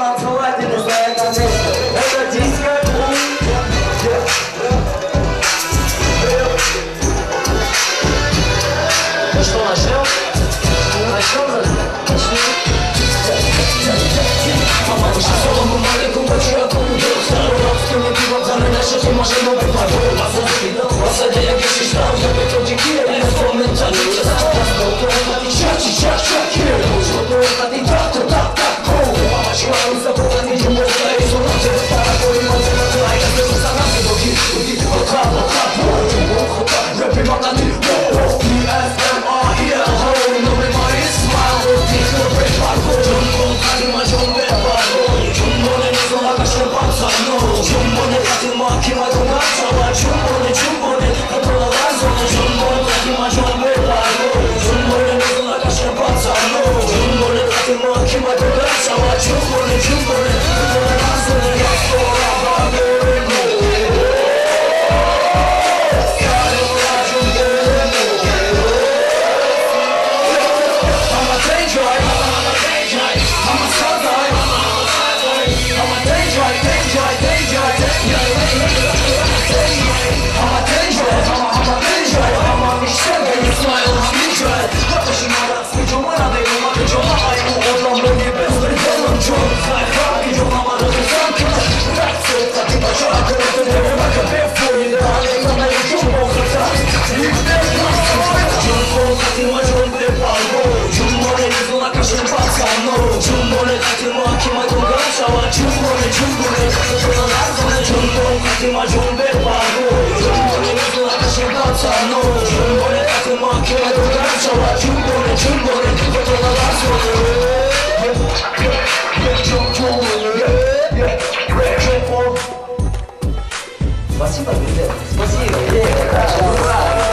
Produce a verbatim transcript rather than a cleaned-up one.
основательно знает контекст. Это диско. Ну что, начнем? Начнем, начнем. Мама вышла солому маленькому чуваку. Второй пивом за мной нашел, ты можешь новый пароль. Посадя я грешишь там, я петр текила. Я вспомнил так, что ты чак, чак, чак, что ты так, так, так, так. Мама чувак, за бога не чумбо, я и сунул тебе старой, и мой зимой была, я сделал сама, ты боги, уйди, вот так, вот так, вот так, рэпи мама, ты, и эс эм ар, и эл, новый мой смайл, ты, кто припарку, чумбо, ты, мой чумбо, чумбо, не знала, как что пацану, чумбо, не хотел маки, мой кумак, чумбо, чумбо, не чумбо, не хотела лазу, чумбо, ты, мой чумбо, чумбо, не знала, как что пацану, чумбо, не хотел маки, мой кумак, чумбо, чумбо, не чумбо, не хотела лазу, я скоро побегу. Спасибо, друзья. Спасибо.